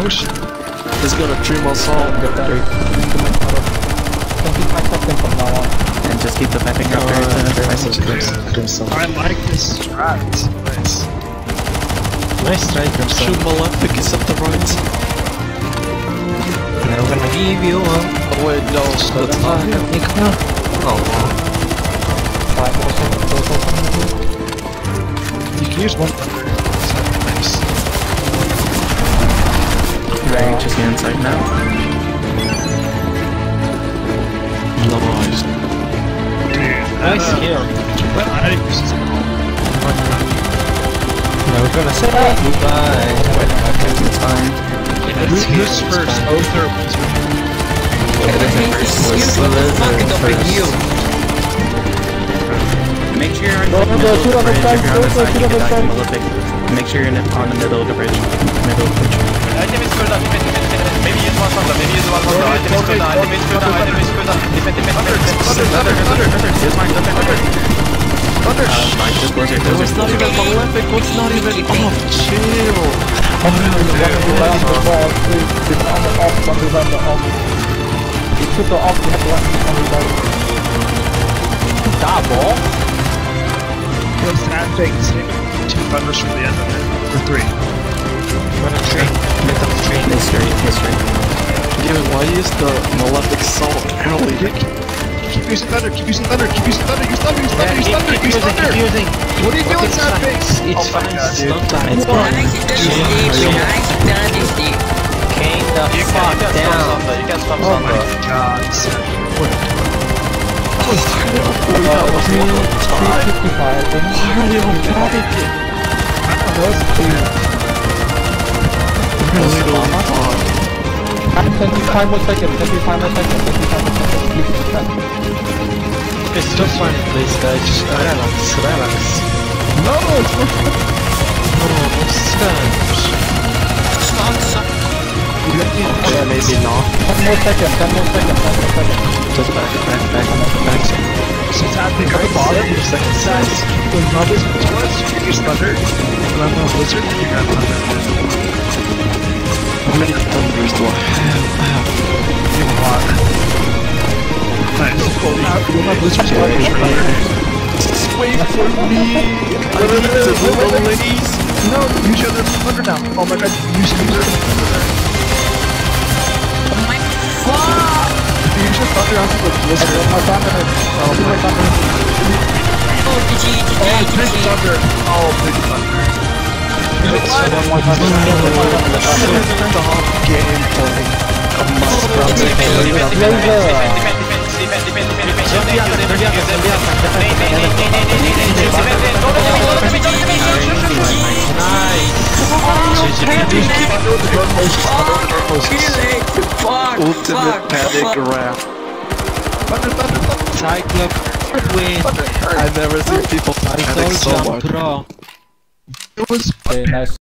shit. He's gonna trim us all. Get that. 25 seconds from now on. And just keep the piping up there to I like this strat. Nice. Nice try, Crimson. Shoot Malefic is at the right. Now I'm gonna give you one. Oh wait, no, that's not him. Oh. 5 more seconds total. You can use one. Nice. Right, just get inside now. Nice. Nice kill. Now we're gonna say goodbye. It's fine. Who's first? Oh, third. Make sure you're in the middle of the bridge. If you're on the side, you can die from Malefic. Make sure you're on the middle of the bridge. Middle of the bridge. Item is cooldown, maybe use one thunder, maybe use one thunder. Item is cooldown, item is cooldown, item is cooldown. Defend. Fine, just closer, It was not even Malefic, was not even. Oh, chill. You took the off, you have to let me on the double. Those sad things. 2 thunders from the end of it. Or 3. Run a train. Make up the train. History. Dude, why use the Malefic Salt early? Keep using thunder, use thunder. Use thunder. What are you doing, sad face? It's fine, dude. It's fine. Came the fuck down. You can stop Oh my thunder. god, sad. What? Why are you on panicking? I don't know, it's cute. Really don't talk. 25 more seconds, 25 more seconds. It's just fine, please, guys. Just relax. No, it's not. Yeah, maybe not. 10 more seconds. Just back. So sad thing at the bottom, the second side. When Marvel's Forest, you use thunder. When I'm on Blizzard, you got thunder. How many thunders do I have? You have a lot. Nice. You'll have Blizzard's Just wait for me! I need to little ladies! No, use your other thunder now. Oh my god, use your thunder. Oh my fuck! Use your thunder after the Blizzard. Oh my thunder. Oh, GG. Big thunder. Oh, big thunder. Stop gameplay. Ultimate panic rap. Cyclops win. I've never seen people panic so much. Pro. It was Okay, nice.